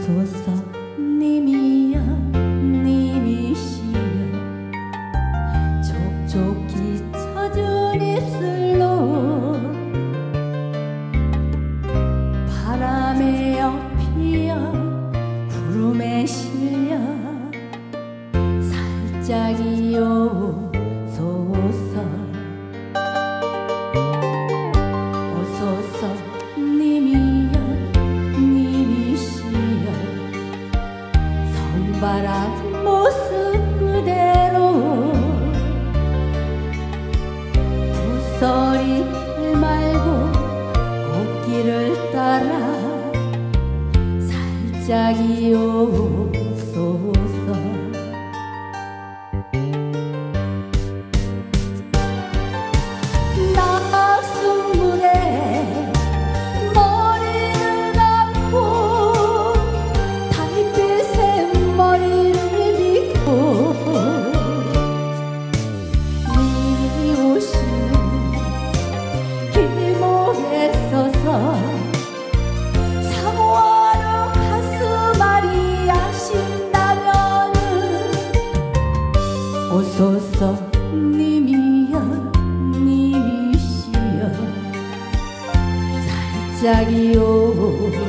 오소서 님이여 님이시여 촉촉히 젖은 입술로 바람에 엎이어 구름에 실려 살짝이 오소서 오소서 님이여 님이시여 성바람 모습 그대로 부서리 길 말고 꽃길을 따라 살짝이 오소서 낙순물에 머리를 감고 달빛에 머리를 빗고 님이 오시는 길목에 서서 사모하는 가슴앓이 하신다면은 오소서 님이여 님이시여 살짝이 오